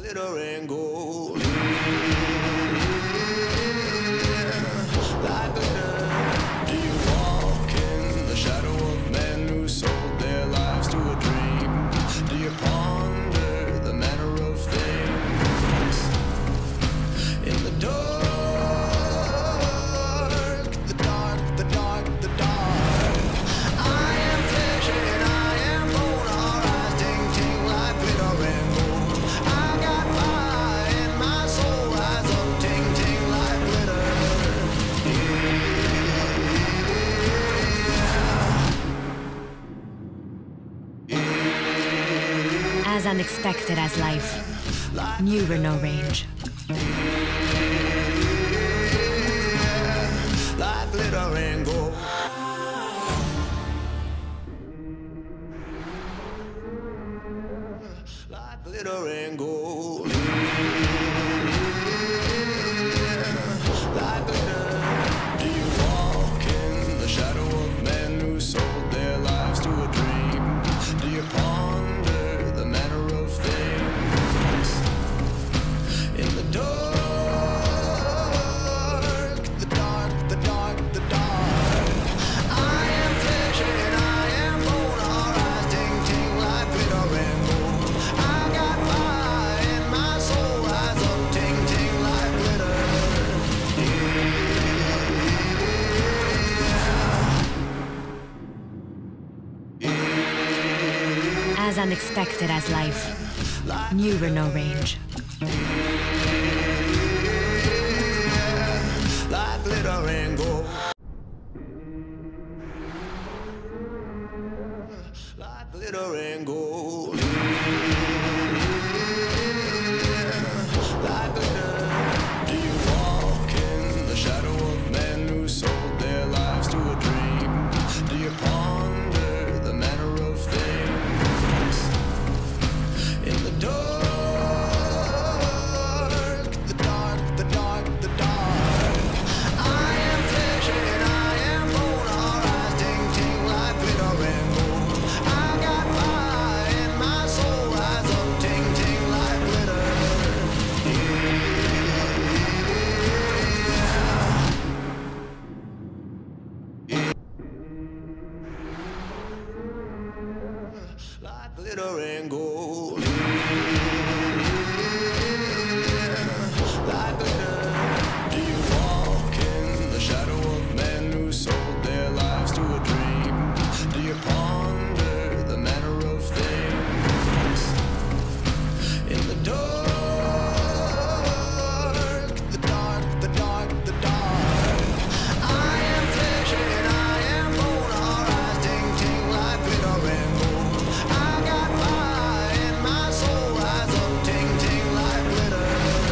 glitter and gold. Like glitter. Do you walk in the shadow of men who sold their lives to a dream? Do you ponder the manner of things? In the dark, the dark, the dark, the dark, I am flesh and I am bone. Our eyes ting ting like glitter and gold. I got fire in my soul, eyes up ting ting like glitter. As unexpected as life, new Renault range. Like glitter and gold. Like glitter and gold. Like glitter. Do you walk in the shadow of men who sold their lives to a dream? Do you ponder the manner of things? In the dark, the dark, the dark, the dark, I am flesh and I am bone. Our eyes ting ting like glitter and gold. I got fire in my soul, eyes up ting ting like glitter. As unexpected as life, new Renault range. Like glitter and gold. Like glitter and gold. Like glitter. Do you walk in the shadow of men who sold their lives to a dream? Do you ponder the manner of things? In the dark, the dark, the dark, the dark, I am flesh and I am bone. Our eyes ting ting like glitter and gold. I got fire in my soul, eyes up ting ting like glitter. Like glitter and gold. Like glitter. Do you walk in the shadow of men who sold their lives to a dream? Do you ponder the manner of things? In the dark, the dark, the dark, the dark, I am flesh and I am bone. Our eyes ting ting like glitter and gold. I got fire in my soul, eyes up ting ting like glitter.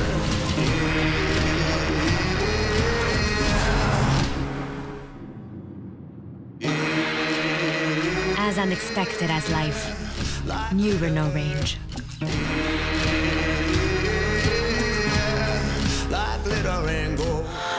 As unexpected as life, new Renault range. Like glitter and gold.